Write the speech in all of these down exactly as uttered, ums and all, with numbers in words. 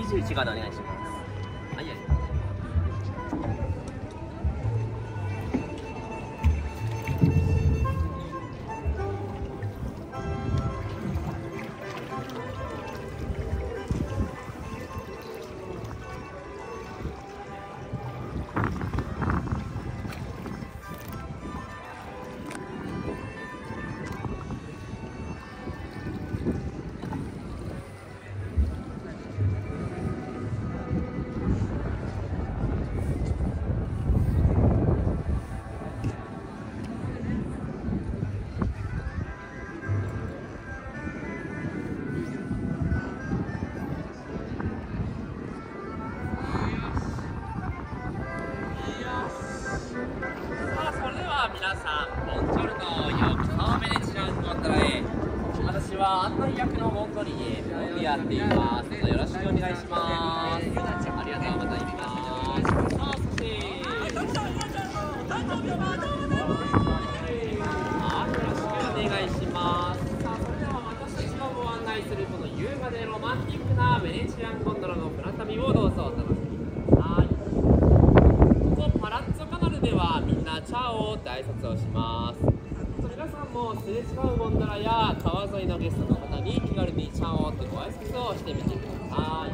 じ内側でお願いします。はい、ありがとうございます。皆さん、ボンジョルノ、ようこそベネチアンゴンドラへ。私は案内役のゴンドリエ、ボンでやっています。よろしくお願いします。ありがとうございます。さあ、そして、はい、よろしくお願いします。さあ、それでは私たちがご案内するこの優雅でロマンティックなベネチアンゴンドラの船旅をどうぞお楽しみください。パラッツォカナルではみんなチャオって挨拶をします。皆さんもすれ違うゴンドラや川沿いのゲストの方に気軽にチャオってご挨拶をしてみてください。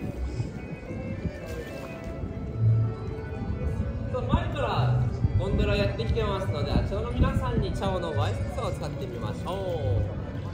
前からゴンドラやってきてますので、あちらの皆さんにチャオのご挨拶を使ってみましょう。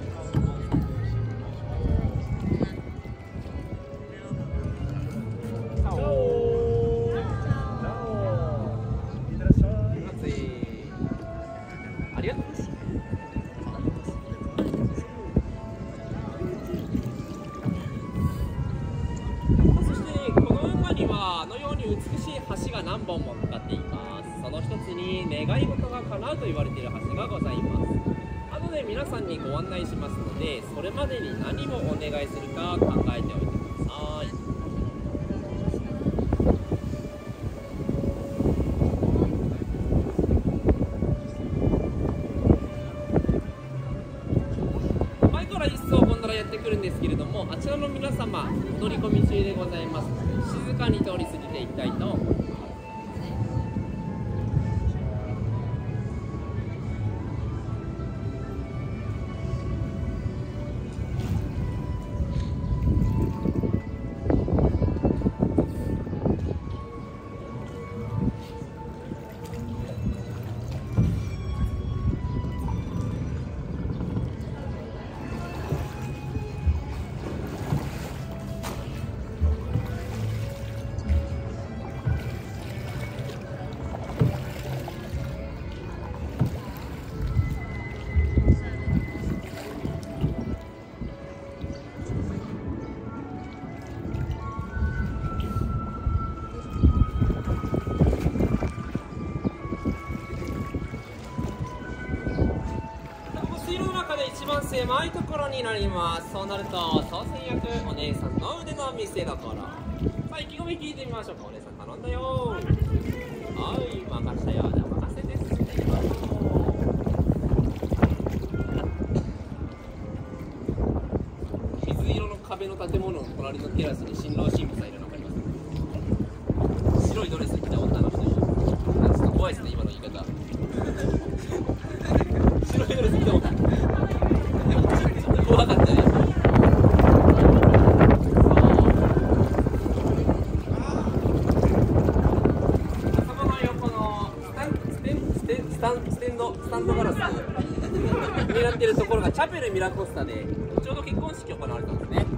あのように美しい橋が何本もかかっています。その一つに願い事が叶うと言われている橋がございます。後で皆さんにご案内しますので、それまでに何をお願いするか考えておいてください。前から一層ゴンドラやってくるんですけれども、あちらの皆様お乗り込み中でございます。静かに通り過ぎていきたいと思います。一番狭いところになります。そうなると操船役お姉さんの腕の見せ所。さあ、意気込み聞いてみましょうか。お姉さん頼んだよ。はい、任したよ。じゃあ任せです。水色の壁の建物の隣のテラスに新郎新婦さんいるの分かります？白いドレス着た女の人いる。ちょっと怖いですね、今の言い方。白いドレス着た女。怖かったね。頭の横のスタンステンステンスタンステンドスタンドガラスになっているところがチャペルミラコスタで、ちょうど結婚式行われたんですね。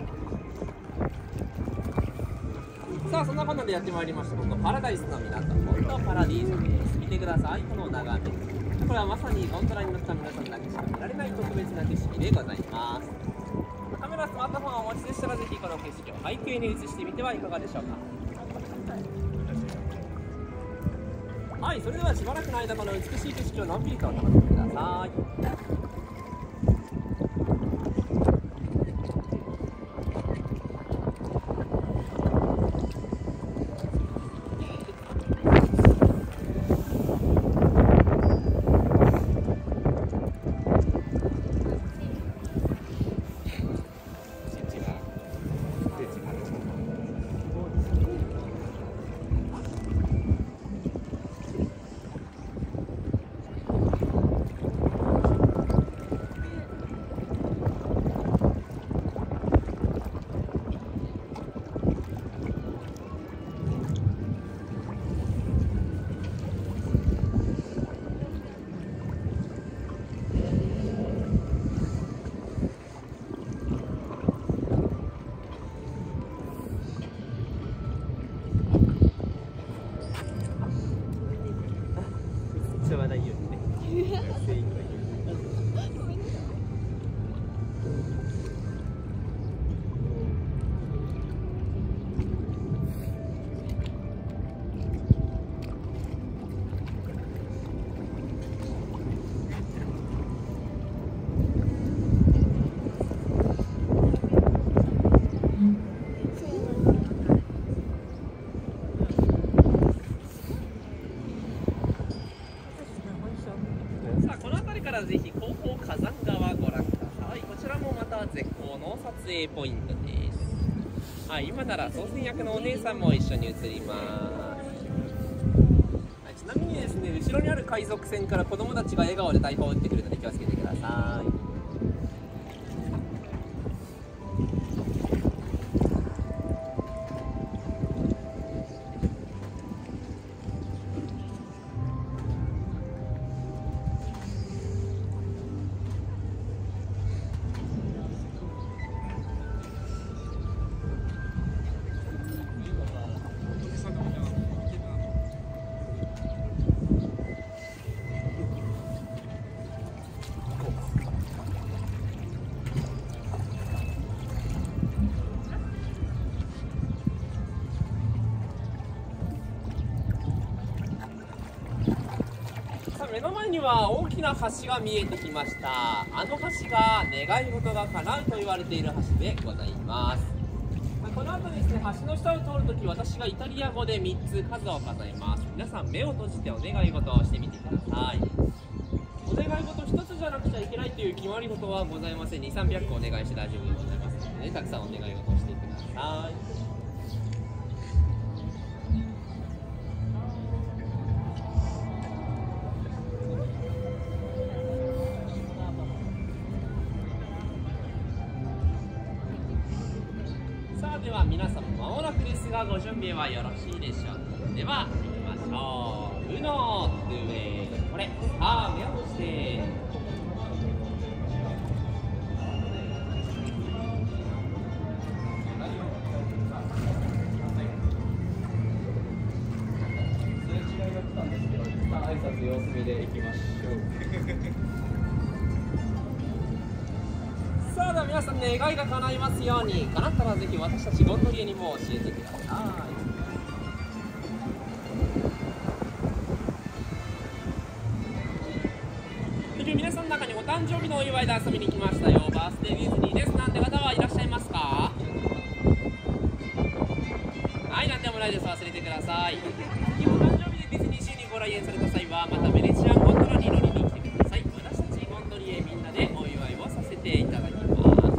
さあ、そんなこんなでやってまいりました。ここパラダイスの港、本当パラディースです。見てください、この眺め。これはまさにゴンドラに乗った皆さんだけしか見られない特別な景色でございます。カメラ、スマートフォンをお持ちでしたら、ぜひこの景色を背景に映してみてはいかがでしょうか。はい、それではしばらくの間、この美しい景色をのんびりとお楽しみください。 火山川ご覧ください。こちらもまた絶好の撮影ポイントです。はい、今なら操船役のお姉さんも一緒に映ります。はい、ちなみにですね、後ろにある海賊船から子供たちが笑顔で大砲を撃ってくるので気をつけてください。目の前には大きな橋が見えてきました。あの橋が願い事が叶うと言われている橋でございます。この後ですね、橋の下を通るとき、私がイタリア語でみっつ数を数えます。皆さん目を閉じてお願い事をしてみてください。お願い事ひとつじゃなくちゃいけないという決まり事はございません。にせんさんびゃっこお願いして大丈夫でございますので、ね、たくさんお願い事をしてください。では皆さん間もなくですがご準備はよろしいでしょうか。では行きましょう。ウノドゥエこれ、さあ目を閉じて、すれ違いが来たんですけど、一旦挨拶様子見で行きましょう。さあでは皆さん、願いが叶いますように。叶ったらぜひ私たちゴンドリエにも教えてください。皆さんの中にお誕生日のお祝いで遊びに来ましたよ。バースデーディズニーですなんて方はいらっしゃいますか？はい、なんでもないです。忘れてください。お誕生日でディズニーシーにご来園された際はまたベネチアンゴンドラに乗りに来てください。私たちゴンドリエみんなでお祝いをさせていただきます。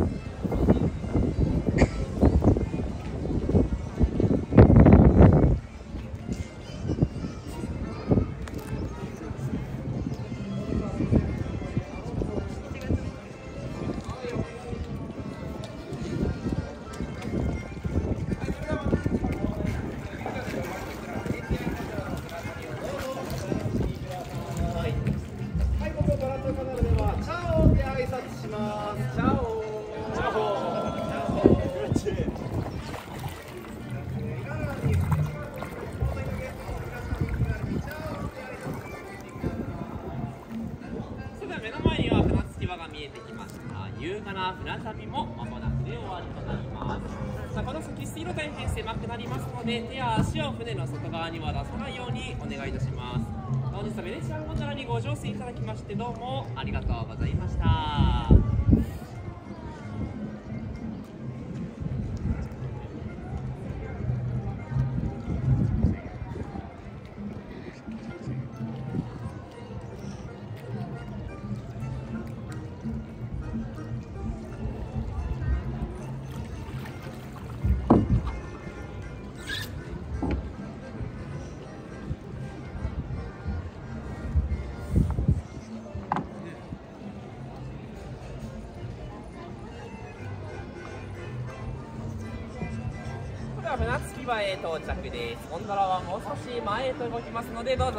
目の前には船着き場が見えてきました。優雅な船旅も間もなくで終わりとなります。さあこの先水路大変狭くなりますので、手や足を船の外側には出さないようにお願いいたします。本日はベネチアンゴンドラにご乗船いただきましてどうもありがとうございました。船着き場へ到着です。ゴンドラはもう少し前へと動きますのでどうぞ